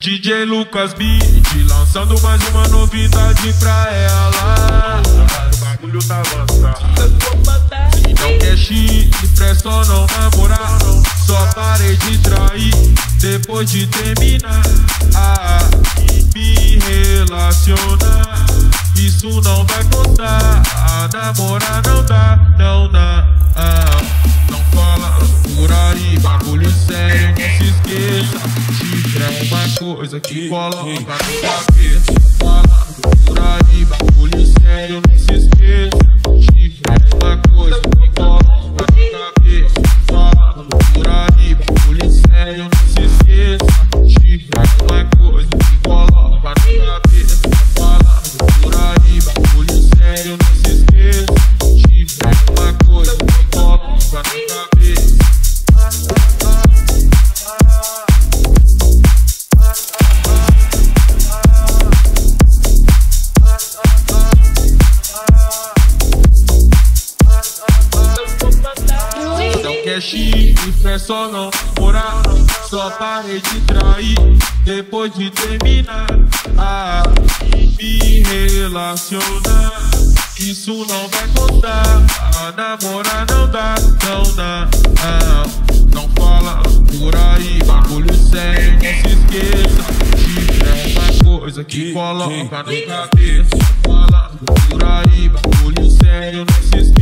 DJ Lucas Beat lançando mais uma novidade pra ela. O bagulho tá avançado. Se não quer chifre, presta ou não namorar. Só parei de trair depois de terminar. Me relacionar, isso não vai contar. Namorar não dá, não dá. Não fala por aí, bagulho sério, não se esqueça. Chifre é uma coisa que coloca na cabeça. Fala por aí, bagulho sério, não se esqueça. Chifre é uma coisa que coloca na cabeça. Fala por aí, bagulho sério, não se esqueça. Chifre é uma coisa que coloca na cabeça. Fala por aí, bagulho sério, não se esqueça. Chifre é uma coisa que coloca na cabeça. Não quer chifre, é só não namorar. Só parei de trair depois de terminar. Me relacionar, isso não vai contar. Namorar não dá, não dá. Não fala por aí, bagulho sério, não se esqueça. Chifre é uma coisa que coloca na cabeça. Fala por aí, bagulho sério, não se esqueça.